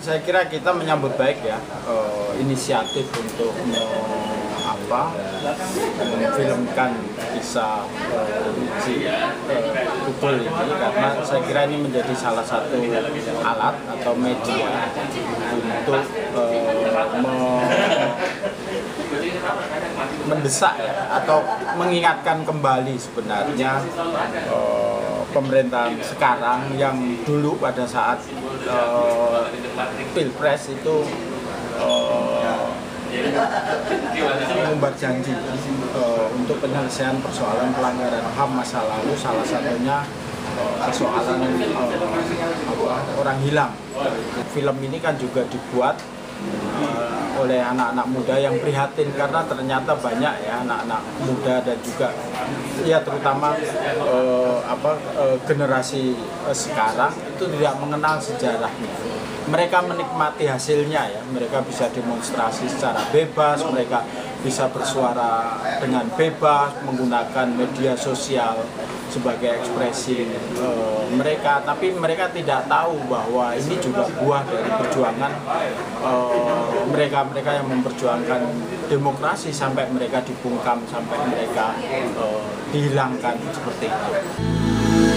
saya kira kita menyambut baik ya inisiatif untuk memfilmkan kisah Uci Kudul ini, karena saya kira ini menjadi salah satu alat atau media untuk mendesak ya, atau mengingatkan kembali sebenarnya pemerintahan sekarang yang dulu pada saat Pilpres itu mengumbar janji untuk penyelesaian persoalan pelanggaran HAM masa lalu, salah satunya persoalan orang hilang. Film ini kan juga dibuat oleh anak-anak muda yang prihatin, karena ternyata banyak ya anak-anak muda dan juga ya terutama generasi sekarang itu tidak mengenal sejarahnya. Mereka menikmati hasilnya ya, mereka bisa demonstrasi secara bebas, mereka bisa bersuara dengan bebas, menggunakan media sosial sebagai ekspresi mereka, tapi mereka tidak tahu bahwa ini juga buah dari perjuangan mereka-mereka yang memperjuangkan demokrasi sampai mereka dibungkam, sampai mereka dihilangkan seperti itu.